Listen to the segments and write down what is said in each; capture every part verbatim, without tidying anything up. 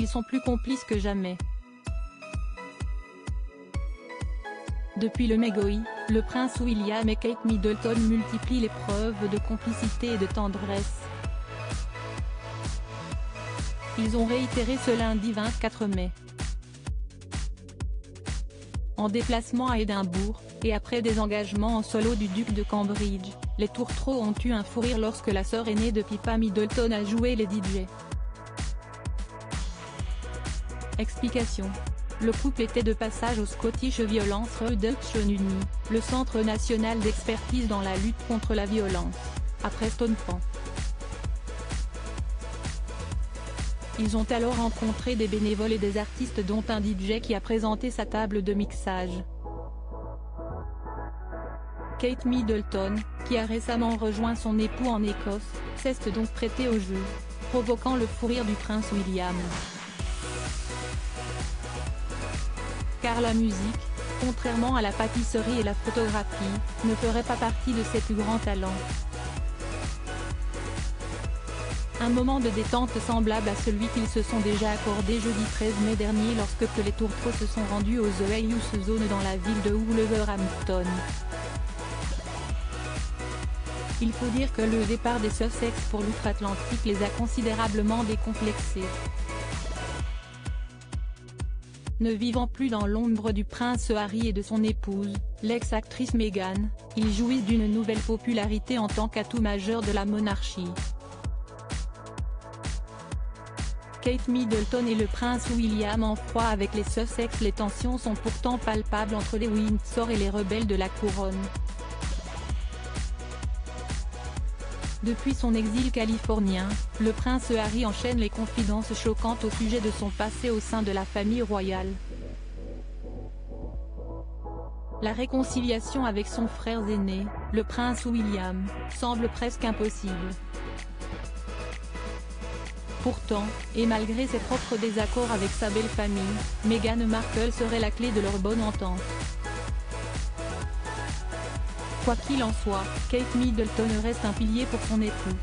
ils sont plus complices que jamais. Depuis le Megoi, le prince William et Kate Middleton multiplient les preuves de complicité et de tendresse. Ils ont réitéré ce lundi vingt-quatre mai. En déplacement à Édimbourg, et après des engagements en solo du duc de Cambridge, les tourtereaux ont eu un fou rire lorsque la sœur aînée de Pippa Middleton a joué les D J. Explication. Le couple était de passage au Scottish Violence Reduction Uni, le centre national d'expertise dans la lutte contre la violence, à Preston Pan. Ils ont alors rencontré des bénévoles et des artistes dont un D J qui a présenté sa table de mixage. Kate Middleton, qui a récemment rejoint son époux en Écosse, s'est donc prêtée au jeu, provoquant le fou rire du prince William. Car la musique, contrairement à la pâtisserie et la photographie, ne ferait pas partie de ses plus grands talents. Un moment de détente semblable à celui qu'ils se sont déjà accordé jeudi treize mai dernier lorsque que les tourtereaux se sont rendus aux The Hayes Zone dans la ville de Wolverhampton. Il faut dire que le départ des Sussex pour l'outre-Atlantique les a considérablement décomplexés. Ne vivant plus dans l'ombre du prince Harry et de son épouse, l'ex-actrice Meghan, ils jouissent d'une nouvelle popularité en tant qu'atout majeur de la monarchie. Kate Middleton et le prince William en froid avec les Sussex. Les tensions sont pourtant palpables entre les Windsor et les rebelles de la couronne. Depuis son exil californien, le prince Harry enchaîne les confidences choquantes au sujet de son passé au sein de la famille royale. La réconciliation avec son frère aîné, le prince William, semble presque impossible. Pourtant, et malgré ses propres désaccords avec sa belle famille, Meghan Markle serait la clé de leur bonne entente. Quoi qu'il en soit, Kate Middleton reste un pilier pour son époux.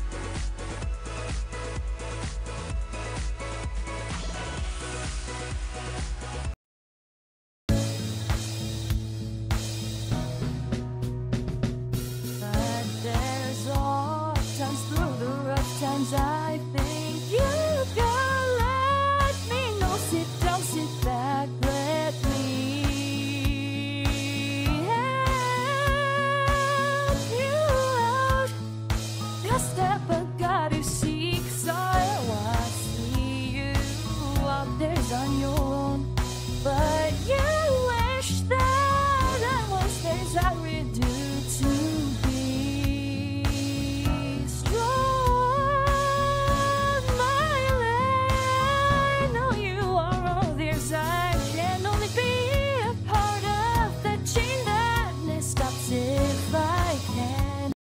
On your